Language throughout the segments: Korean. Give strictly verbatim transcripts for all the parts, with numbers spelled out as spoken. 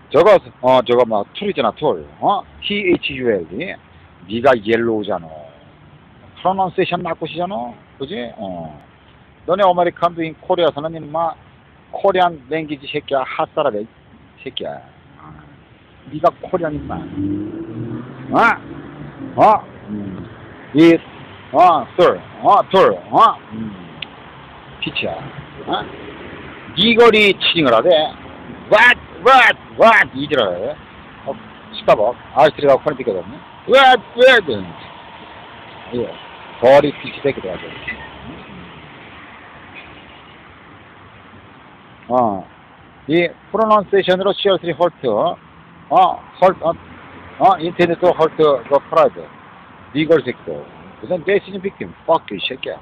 저거, 어, 저거, 뭐, 툴이잖아, 툴. 어? T-H-U-L. 니가 옐로우잖아. 프로넌세이션 나쁘시잖아? 그지? 어. 너네 아메리칸도 인 코리아에서는 인마, 코리안 랭귀지 새끼야, 핫사라베 새끼야. 어. 니가 코리안 인마. 어? 어? 음. 이, 어, 툴. 어, 툴. 어? 음. 피치야. 어? 니거리 치징을 하대. What, what, what, 이지랄. 어, 스타벅. 아이스리가 코니 삐거든요. What, what. 예. 거리 피치 새끼들 하죠. 어. 이, 프로넌세이션으로 씨알쓰리 헐트. 어, 헐트, 어, 어, 인터넷 헐트, 그 프라이드. 니걸 새끼들. 무슨 데시즌 빅팀. Fuck you, 새끼야.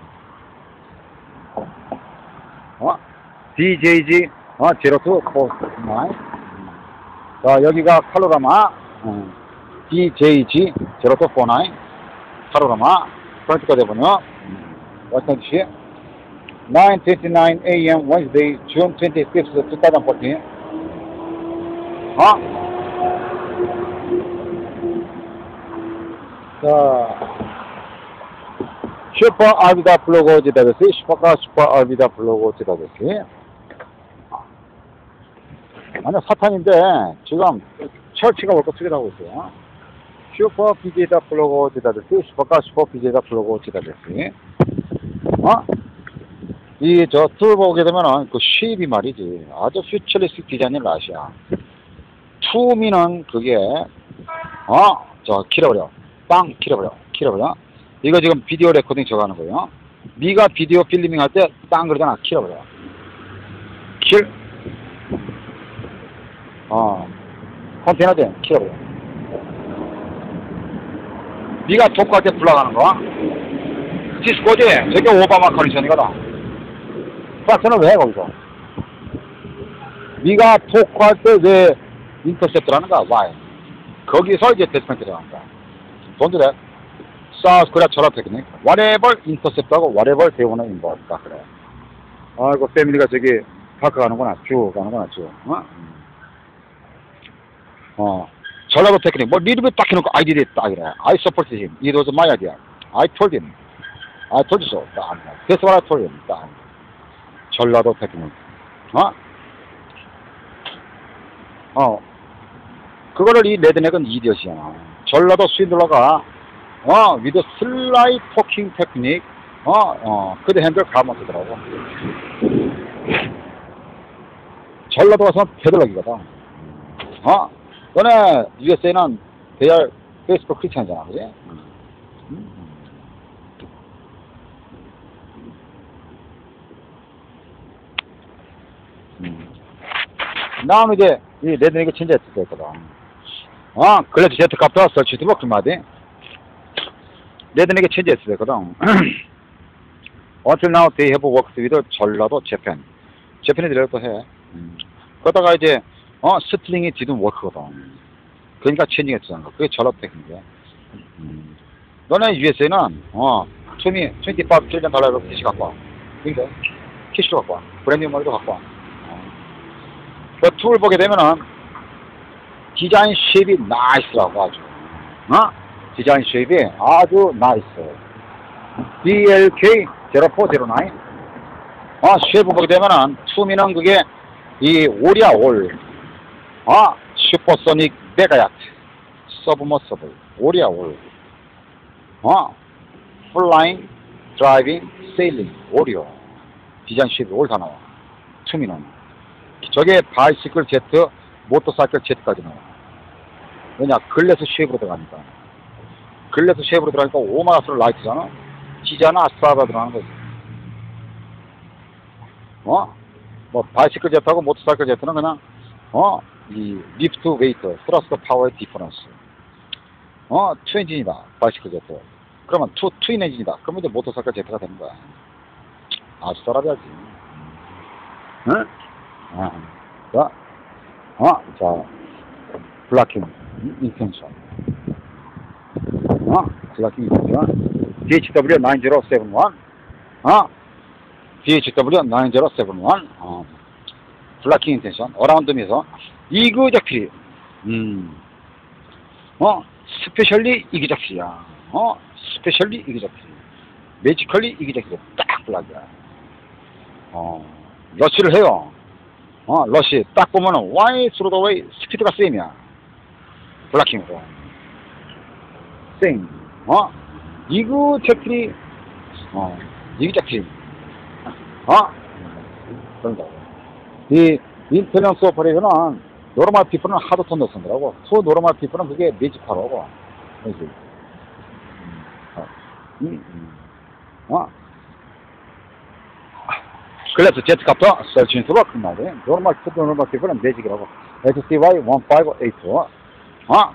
어? 디제이지, 어, 제로투, 포스트, 나이. 자, 여기가 칼로라마, 어, 디제이지, 제로투, 포나이, 칼로라마, 프런트가 되보면, 워싱턴 디씨, nine twenty-nine a m Wednesday, June twenty-fifth, twenty fourteen. 어? 자, 슈퍼 아비다 블로그 지다베스, 슈퍼가 슈퍼 아비다 블로그 지다베스. 아니, 사탄인데, 지금, 철치가 월급 쓰기도 하고 있어요. 슈퍼 비제이다 블로그 지다베스, 슈퍼가 슈퍼 비제이다 블로그 지다베스. 어? 이, 저, 툴 보게 되면은, 그, 쉐입이 말이지. 아주 퓨처리스틱 디자인을 아시아. 투미는 그게, 어? 저, 길어버려. 빵, 길어버려. 길어버려. 이거 지금 비디오 레코딩 저거 하는 거예요. 네가 비디오 필리밍 할 때 땅 그러잖아. 킬어버려. 킬. 어. 컨테이너 돼. 킬어버려. 네가 토크할 때 불러가는 거. 디스코지? 저게 오바마 컨디션이거든. 플러스는 왜 거기서? 네가 토크할 때 왜 인터셉트라는 거야? 와이. 거기서 이제 데스펜트 들어간다. Don't do that. South Korea 전화 테크닉. Whatever intercept하고 whatever they wanna involve. 딱 그래. 아이고, 패밀리가 저기 파크 가는구나. 쭉 가는구나, 쭉. 어? 어. 전라도 테크닉. 뭐, 리드비 딱 해놓고 I did it. 딱 이래. I supported him. It was my idea. I told him. I told you so. 딱. That's what I told him. 딱. 전라도 테크닉. 어? 어. 그거를 이 레드넥은 이디엇이야. 전라도 스윈들러가 어, 위드 슬라이 토킹 테크닉, 어, 어, 그대 핸들 가만 쓰더라고. 전라도 가서는 페들럭이거든. 어? 너네 유에스에이는 대열 페이스북 크리스찬이잖아, 그지? 음. 음. 나는 이제 이 레드닉이 진짜 했었거든. 어, 그래도 제트 값도 설치도 먹지 마디. 레드닉에 체인지했었거든. Until now they have worked with 전라도 재팬. 재팬이 들려도 해. 음. 그러다가 이제 어 스틀링이 뒤든 워크거든. 그러니까 체인지했었던 거. 그게 전라도 테크닉이야. 음. 너네 유에스에이는 어 투미 이십오 트릴리언 달러로 캐시 갖고 와. 그러니까 캐시도 갖고 와. 브랜드 머리도 갖고 와. 어. 그 툴 보게 되면은 디자인 쉐입이 나이스라고 아주. 어? 디자인 쉐입이 아주 나이스. 비엘케이 제로사공공. 어, 쉐입 보게 되면은, 투미는 그게, 이, 올이야, 올. 어, 슈퍼소닉 메가야트. 서브머서블. 올이야, 올. 어, 플라잉, 드라이빙, 세일링. 올이요. 디자인 쉐입이 올 다 나와. 투미는. 저게 바이시클 제트, 모터사이클 제트까지 나와. 왜냐, 글래스 쉐입으로 들어가니까. 글래스 쉐입으로 들어가니까 오마가스로 라이트잖아. 지자나 아스트라가 들어가는 거지. 어? 뭐, 바이시클 제트하고 모터사이클 제트는 그냥, 어? 이, 리프트 웨이트, 스러스트 파워의 디퍼런스. 어? 투 엔진이다. 바이시클 제트. 그러면 투, 투인 엔진이다. 그러면 이제 모터사이클 제트가 되는 거야. 아주 썰어야지. 응? 어. 자, 어? 자, 블라킹, 인텐션. 어? 블라킹 인텐션. 디에이치더블유 나인제로세븐원. 어? 디에이치더블유 나인제로세븐원. 어. 블라킹 인텐션. 어라운드 미서. 이그젝트리. 음. 어, 스페셜리 이그젝트리야. 어, 스페셜리 이그젝트리. 매지컬리 이그젝트리. 딱 블락이야. 어, 러시를 해요. 어, 러시. 딱 보면은, 와이 스루 더 웨이, 스피드가 세임이야. 블락킹으로. 쌩. 어, 이그젝트리. 어, 이그젝트리. 어? 그런다. 이, 인텔런스 오퍼레이션은, 노르말 피플은 하드 톤 넣습니다라고. 투 노르말 피플은 그게 매직하라고. 그지? 어, 음, 음. 어? 그래서 제트캅터 설치인 수가 끝나네. 노르말 투 노르말 피플은 매직이라고. 에스씨와이 일오팔팔. 어?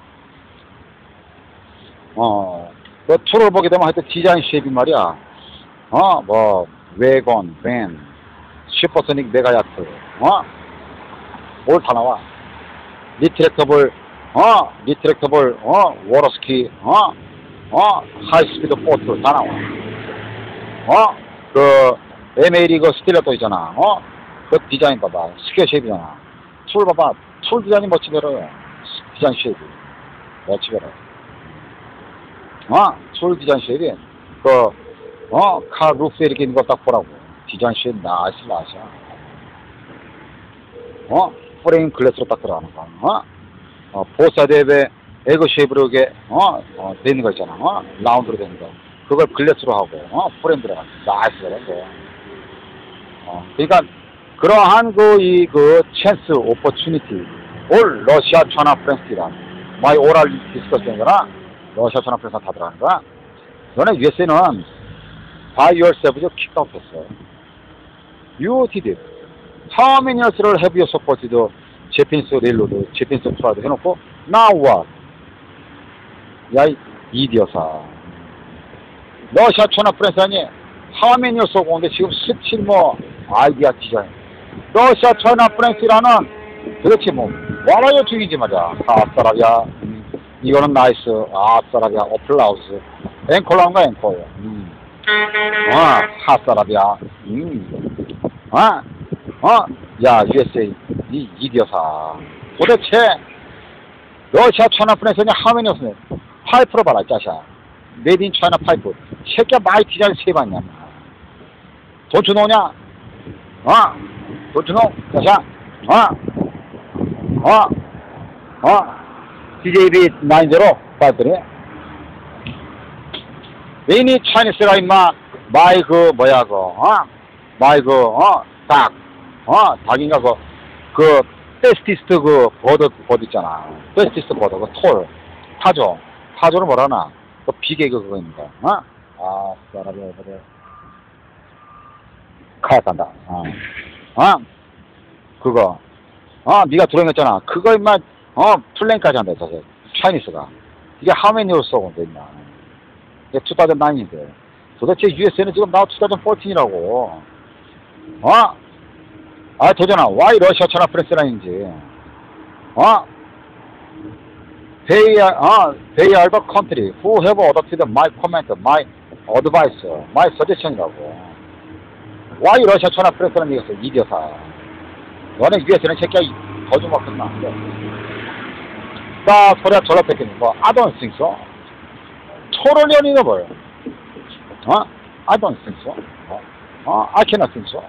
어, 그 툴을 보게 되면 하여튼 디자인 쉐입이 말이야. 어, 뭐, 웨건, 밴, 슈퍼소닉 메가야트, 어? 뭘 다 나와. 리트랙터블, 어, 리트랙터블, 어, 워터스키, 어, 어, 하이스피드 보트 다 나와. 어, 그, 엠에일이 그 스틸러도 있잖아. 어, 그 디자인 봐봐. 스퀘어 쉐입이잖아. 툴 봐봐. 툴 디자인이 멋지더라고요. 디자인 쉐입이. 멋지더라. 어, 툴 디자인 쉐입이. 그, 어, 카 루프에 이렇게 있는 거 딱 보라고. 디자인 쉐입 나이스, 나이스야. 어, 프레임 글래스로 딱 들어가는 거. 어, 어 보사대에 에그 쉐입으로 이게, 어, 어, 되는 거 있잖아. 어, 라운드로 되는 거. 그걸 글래스로 하고, 어, 프레임 들어가. 나이스더라, 거. 어, 그러니까, 그러한 그, 이, 그, 찬스, 오퍼추니티, 올, 러시아, 차이나, 프랑스이라, 마이 오랄 디스커스 된 거나, 러시아, 차이나, 프랑스 다 들어가는 거야. 너네 유에스에이는, by yourself, 킥아웃 했어. You did it. How many years를 have you supported Japanese railroad, Japanese 프라드 해놓고, now what? 야, 이 이디어사. 러시아, 차이나, 프랑스 아니, how many years 오고 오는데 지금 스틸 뭐, 아이디어 디자인. 러시아, 차이나, 프랑스라는 도대체 뭐, 뭐라요 중이지 말이야. 아싸라비아. 음, 이거는 나이스. 아싸라비아. 어플라우스. 앵콜라운가 앵콜. 음. 어, 하싸라비아. 음. 어? 어? 야, 유에스에이. 이 이디어사. 도대체, 러시아, 차이나, 프랑스는 하면이 없네. 파이프로 봐라, 짜샤. 메이드 인 차이나 파이프. 새끼야, 마이 디자인 세봤냐. 돈 주노냐? 어? 돈 주노? 짜샤. 어? 어? 어? 디제이비 나인제로 파이프네. 메인이 차이니스가 임마, 마이 그, 뭐야, 그, 어? 마이 그, 어? 닭. 어? 닭인가, 그, 그, 베스티스트 그, 버드, 버드 있잖아. 베스티스트 버드, 그, 톨. 타조. 타조를 뭐라나? 그, 비계그 그거입니다. 어? 아, 사라비아, 그래. 카약한다. 어. 어? 그거. 어, 니가 들어있잖아. 그거, 임마, 어, 플랜까지 한다, 자세. 차이니스가. 이게 하메니로 쏘고, 있나. 이게 이천구인데. 도대체 유에스에이는 지금 나 이천사십사이라고. 어? 아, 도전아. Why 러시아, 차이나, 프랑스라인지. 어? They are, 어, they are the country who have adopted my comment, my advice, my suggestion이라고. Why 러시아, 차이나, 프랑스라는 얘기였어. 이디어사. 너네 유에스에이는 새끼야, 거짓말 끝나. 나 소리야 졸라 뺏겠네. 뭐, I don't think so. totally unreasonable. 어? I don't think so. 어? 어? I cannot think so.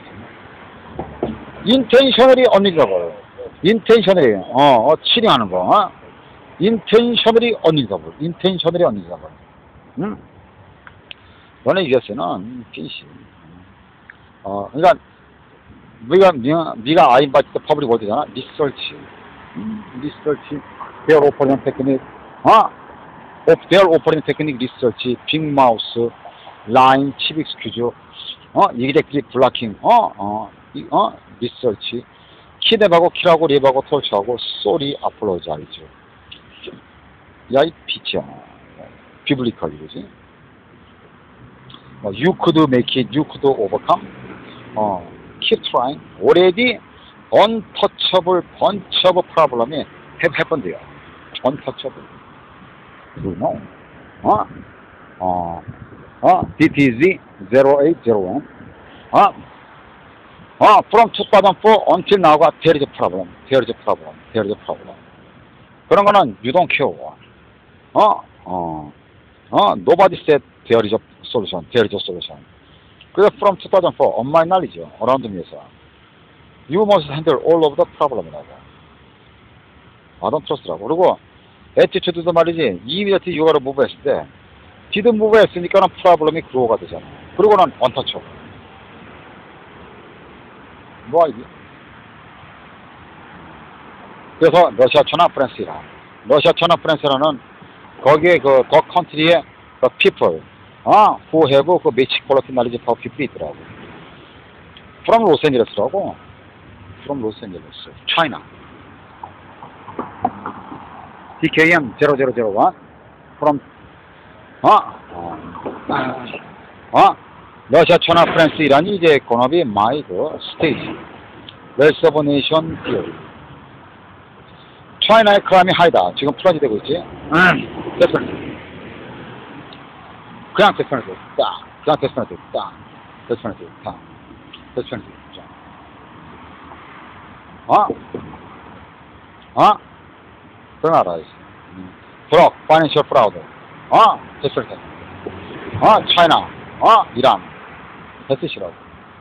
intentionally unreasonable. intentionally, 어, 어, 치링하는 거. 어? intentionally unreasonable. intentionally unreasonable. 응? 너네 유에스에이는 핀시. 어, 그러니까, 네가, 네가, 네가 I invite the public 어디잖아? research. 음, research. their operating technique. 어? of their operating technique research, big mouse, line, chip excuse, 어, 이기렉트리 블락킹, 어, 어, 이, 어, research, 키랩하고 키라고 랩하고 톨치하고 쏘리 아플로자이즈. 야, 이 비치야. 비블리컬 이거지. 어, you could make it, you could overcome. 어, keep trying. already untouchable bunch of problem이 have happened there. untouchable. You know? 어? 어? 어? 디티지 zero eight zero one. 어? 어, from two thousand four until now가 there is a problem, there is a problem, there is a problem. 그런 거는 you don't care. 어, 어, 어, nobody said there is a solution, there is a solution. 그래서 from two thousand four, 엄마의 난리죠. 어라운드 미에서. You must handle all of the problem이라고. I don't trust라고. 그리고 attitude도 말이지, immediately you gotta move 했을 때, did move 했으니까는 problem이 grow가 되잖아. 그리고는 untouchable. 뭐 이게? 그래서 러시아, 차이나, 프랑스라. 러시아, 차이나, 프랑스라는 거기에 그, 그 컨트리의 그 people, 어, who have 그 basic quality knowledge of people 있더라고. from Los Angeles라고. from Los Angeles, China. 디케이엠 제로제로제로일 from, 어, 어, 어, 러시아, 차이나, 프랑스, 이란이 이제 건업이 마이 그 스테이지. 웰스 오브 네이션 티어리. 차이나의 크라임이 하이다. 지금 플러지 되고 있지? 응. 데스퍼니티. 그냥 데스퍼니티. 딱. 그냥 데스퍼니티. 딱. 데스퍼니티. 딱. 데스퍼니티. 딱. 어? 어? 그런 알아야지. 브록, 파이낸셜 프라우드. 어? 데스퍼니티. 어? 차이나. 어? 이란. 데스시라고.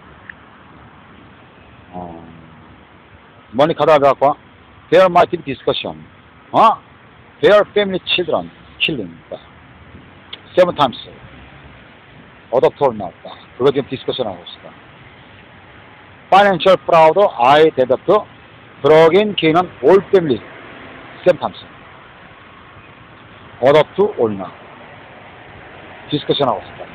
어. 머니 가다 배웠고. There might be discussion. 어? Their family children killing. Seven times. 어댑터를 나왔다. 그거 지금 디스커션 하고 있다. Financial fraud, I deduct. 브로긴 게인은 all family. Seven times. 어댑트, all now. 디스커션 하고 있다.